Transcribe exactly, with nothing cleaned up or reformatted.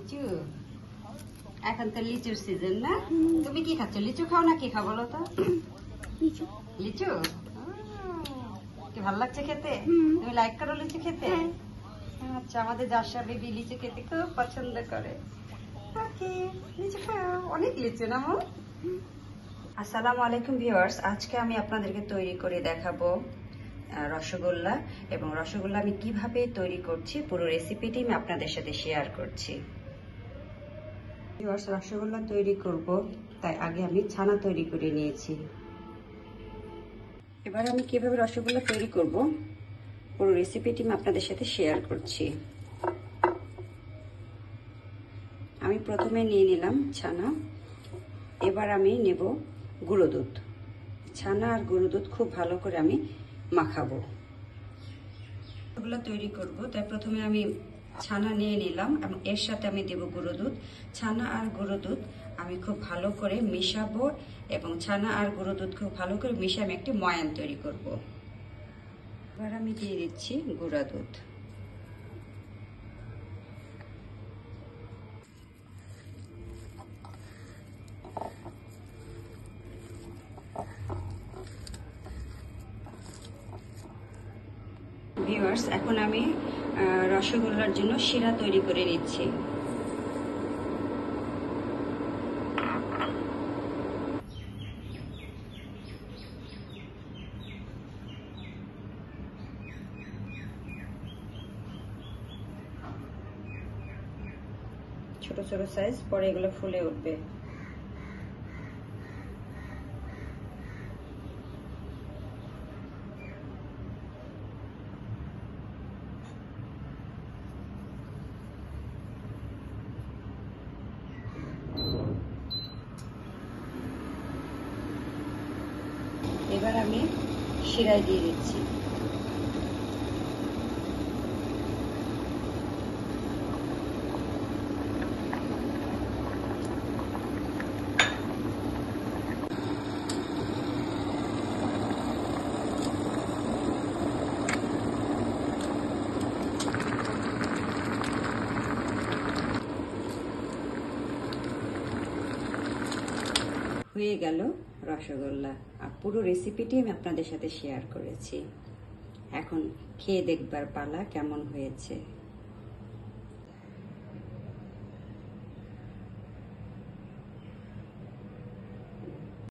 লিচু এখন তো লিচুর সিজন না? তুমি কি খাচ্ছ? লিচু খাও না কি খাও বলো তো? লিচু। লিচু কি ভালো লাগছে খেতে? তুমি লাইক করো লিচু খেতে? আচ্ছা, আমাদের জাসা বেবি লিচু খেতে খুব পছন্দ করে। ওকে, লিচু খাও। অনেক লিচু না মো? আসসালামু আলাইকুম ভিউয়ার্স, আজকে আমি আপনাদেরকে তৈরি করে দেখাবো রসগোল্লা, এবং রসগোল্লা আমি কিভাবে তৈরি করছি পুরো রেসিপিটি আমি আপনাদের সাথে শেয়ার করছি। ভিউয়ার্স, রসগোল্লা তৈরি করব, তাই আগে আমি ছানা তৈরি করে নিয়েছি। এবার আমি কিভাবে রসগোল্লা তৈরি করব পুরো রেসিপিটি আমি আপনাদের সাথে শেয়ার করছি। আমি প্রথমে নিয়ে নিলাম ছানা, এবার আমি নেব গুঁড়ো দুধ। ছানা আর গুঁড়ো দুধ খুব ভালো করে আমি মাখাবো। রসগোল্লা তৈরি করব, তাই প্রথমে আমি ছানা নিয়ে নিলাম এবং এর সাথে আমি দেব গুঁড়ো দুধ। ছানা আর গুঁড়ো দুধ আমি খুব ভালো করে মিশাবো, এবং ছানা আর গুঁড়ো দুধ খুব ভালো করে মিশিয়ে আমি একটি ময়ান তৈরি করব। এবার আমি দিয়ে দিচ্ছি গুঁড়া দুধ। ভিউয়ার্স, এখন আমি রসগোল্লার জন্য শিরা তৈরি করে নিচ্ছি। ছোট ছোট সাইজ, পরে এগুলো ফুলে উঠবে। এবার আমি শিরায় দিয়ে দিচ্ছি। হয়ে গেল রসগোল্লা, আর পুরো রেসিপিটি আমি আপনাদের সাথে শেয়ার করেছি। এখন খেয়ে দেখবার পালা কেমন হয়েছে।